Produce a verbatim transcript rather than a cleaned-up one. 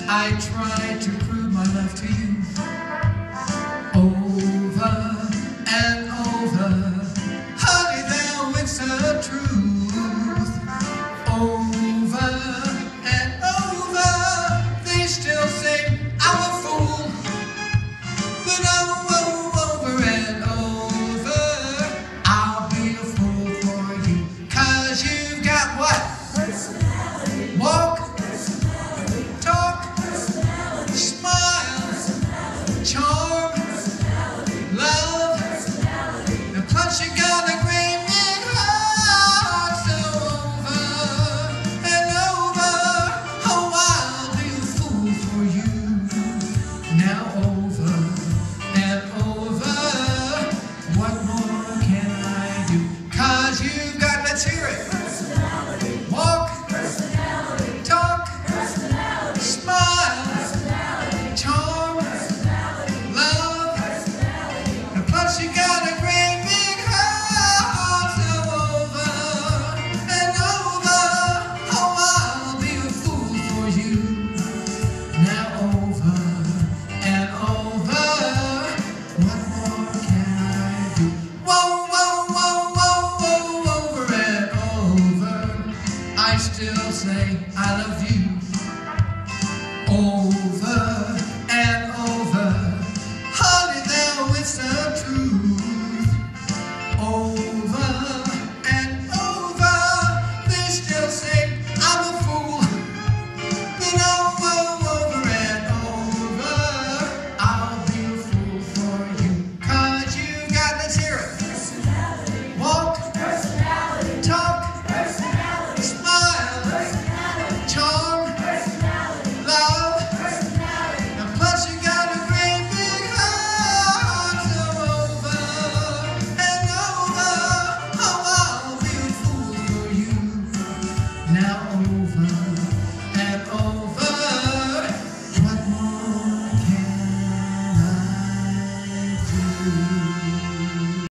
I tried to prove my love to you over and over. Honey, now it's the truth. Over and over, they still say I'm a fool. But over and over, I'll be a fool for you. 'Cause you've got what? Personality. Walk, Personality. talk, Personality. smile, Personality. charm, Personality. love, Personality. and plus you got a great big heart. So over and over, oh, I'll be a fool for you. Now over and over, what more can I do? 'Cause you've got, let's hear it. Personality. Walk, Personality. talk, Personality. smile, Personality. charm, Personality. love, Personality. and plus you got a great big heart. So over and over, oh, I'll be a fool for you. Now over and over, what more can I do? Whoa, whoa, whoa, whoa, whoa, over and over, I still say I love you. Over